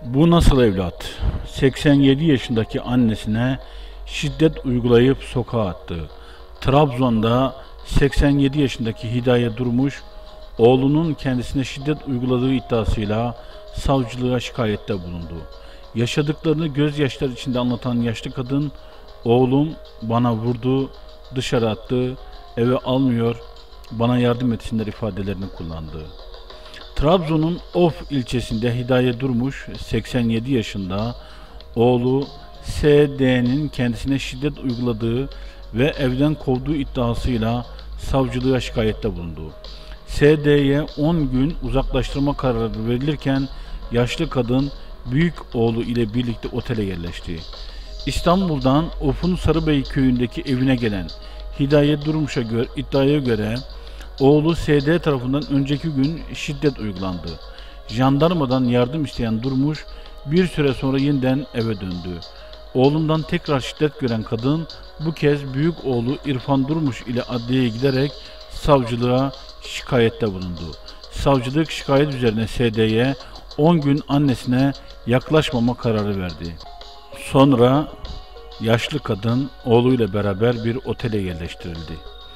Bu nasıl evlat? 87 yaşındaki annesine şiddet uygulayıp sokağa attı. Trabzon'da 87 yaşındaki Hidaye Durmuş, oğlunun kendisine şiddet uyguladığı iddiasıyla savcılığa şikayette bulundu. Yaşadıklarını gözyaşları içinde anlatan yaşlı kadın, "Oğlum bana vurdu, dışarı attı, eve almıyor, bana yardım etsinler" ifadelerini kullandı. Trabzon'un Of ilçesinde Hidaye Durmuş, 87 yaşında, oğlu S.D.'nin kendisine şiddet uyguladığı ve evden kovduğu iddiasıyla savcılığa şikayette bulundu. S.D.'ye 10 gün uzaklaştırma kararı verilirken yaşlı kadın büyük oğlu ile birlikte otele yerleşti. İstanbul'dan Of'un Sarıbey köyündeki evine gelen Hidaye Durmuş'a iddiaya göre oğlu SD tarafından önceki gün şiddet uygulandı. Jandarmadan yardım isteyen Durmuş bir süre sonra yeniden eve döndü. Oğlundan tekrar şiddet gören kadın bu kez büyük oğlu İrfan Durmuş ile adliyeye giderek savcılığa şikayette bulundu. Savcılık şikayet üzerine SD'ye 10 gün annesine yaklaşmama kararı verdi. Sonra yaşlı kadın oğluyla beraber bir otele yerleştirildi.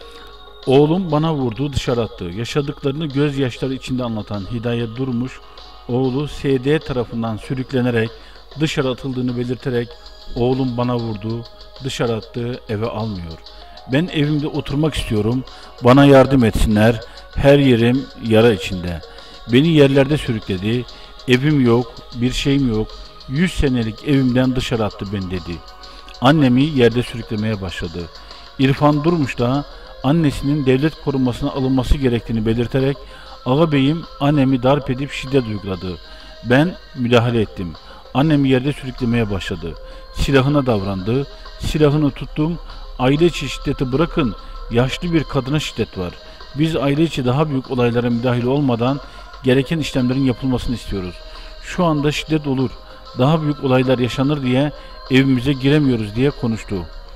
"Oğlum bana vurdu, dışarı attı." Yaşadıklarını gözyaşları içinde anlatan Hidaye Durmuş, oğlu SD tarafından sürüklenerek dışarı atıldığını belirterek, "Oğlum bana vurdu, dışarı attı, eve almıyor. Ben evimde oturmak istiyorum, bana yardım etsinler, her yerim yara içinde. Beni yerlerde sürükledi, evim yok, bir şeyim yok, 100 senelik evimden dışarı attı beni" dedi. Annemi yerde sürüklemeye başladı. İrfan Durmuş da annesinin devlet korumasına alınması gerektiğini belirterek, "Ağabeyim annemi darp edip şiddet uyguladı. Ben müdahale ettim. Annemi yerde sürüklemeye başladı. Silahına davrandı. Silahını tuttum. Aile içi şiddeti bırakın, yaşlı bir kadına şiddet var. Biz aile içi daha büyük olaylara müdahale olmadan gereken işlemlerin yapılmasını istiyoruz. Şu anda şiddet olur, daha büyük olaylar yaşanır diye evimize giremiyoruz" diye konuştu.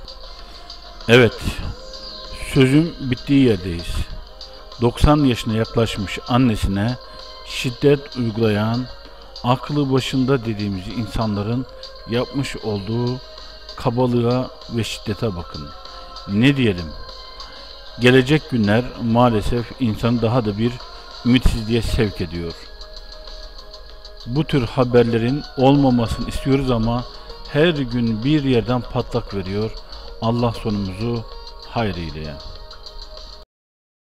Evet, sözüm bittiği yerdeyiz. 90 yaşına yaklaşmış annesine şiddet uygulayan, aklı başında dediğimiz insanların yapmış olduğu kabalığa ve şiddete bakın. Ne diyelim? Gelecek günler maalesef insanı daha da bir ümitsizliğe sevk ediyor. Bu tür haberlerin olmamasını istiyoruz ama her gün bir yerden patlak veriyor. Allah sonumuzu hayır eyleye.